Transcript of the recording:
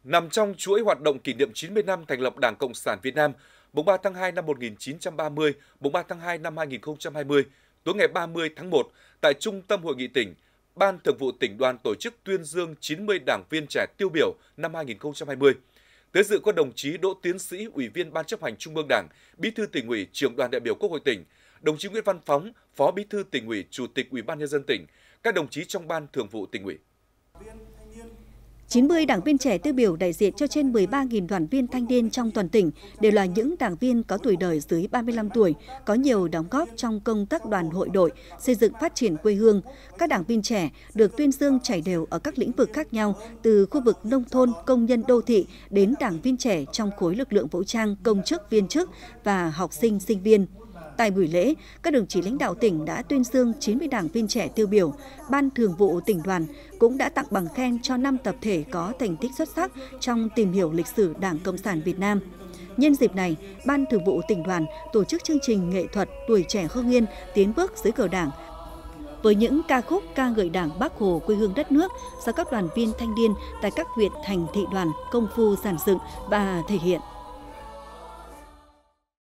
Nằm trong chuỗi hoạt động kỷ niệm 90 năm thành lập Đảng Cộng sản Việt Nam, mùng 3 tháng 2 năm 1930, mùng 3 tháng 2 năm 2020, tối ngày 30 tháng 1, tại Trung tâm Hội nghị tỉnh, Ban Thường vụ Tỉnh đoàn tổ chức tuyên dương 90 đảng viên trẻ tiêu biểu năm 2020. Tới dự có đồng chí Đỗ Tiến Sĩ, Ủy viên Ban Chấp hành Trung ương Đảng, Bí thư Tỉnh ủy, Trưởng đoàn đại biểu Quốc hội tỉnh, đồng chí Nguyễn Văn Phóng, Phó Bí thư Tỉnh ủy, Chủ tịch Ủy ban Nhân dân tỉnh, các đồng chí trong Ban Thường vụ Tỉnh ủy. 90 đảng viên trẻ tiêu biểu đại diện cho trên 13.000 đoàn viên thanh niên trong toàn tỉnh đều là những đảng viên có tuổi đời dưới 35 tuổi, có nhiều đóng góp trong công tác đoàn hội đội, xây dựng phát triển quê hương. Các đảng viên trẻ được tuyên dương trải đều ở các lĩnh vực khác nhau, từ khu vực nông thôn, công nhân đô thị đến đảng viên trẻ trong khối lực lượng vũ trang, công chức, viên chức và học sinh, sinh viên. Tại buổi lễ, các đồng chí lãnh đạo tỉnh đã tuyên dương 90 đảng viên trẻ tiêu biểu. Ban Thường vụ Tỉnh đoàn cũng đã tặng bằng khen cho 5 tập thể có thành tích xuất sắc trong tìm hiểu lịch sử Đảng Cộng sản Việt Nam. Nhân dịp này, Ban Thường vụ Tỉnh đoàn tổ chức chương trình nghệ thuật Tuổi trẻ Hưng Yên tiến bước dưới cờ Đảng với những ca khúc ca ngợi Đảng, Bác Hồ, quê hương đất nước do các đoàn viên thanh niên tại các huyện, thành, thị đoàn công phu giàn dựng và thể hiện.